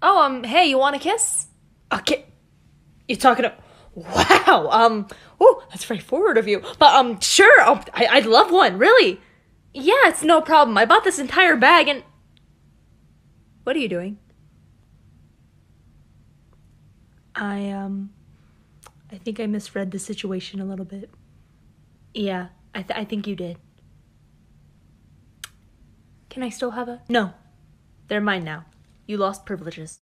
Hey, you want a kiss? Okay, you're talking to... Wow, oh, that's very forward of you. But, sure, I'd love one, really. Yeah, it's no problem. I bought this entire bag and... What are you doing? I think I misread the situation a little bit. Yeah, I think you did. Can I still have a... No. They're mine now. You lost privileges.